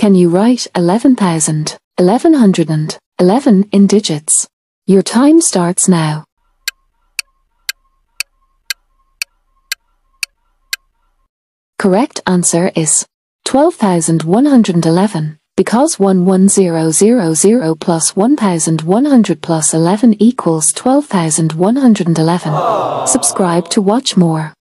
Can you write 11,000, 1111 in digits? Your time starts now. Correct answer is 12,111, because 11000 plus 1,100 plus 11 equals 12,111. Subscribe to watch more.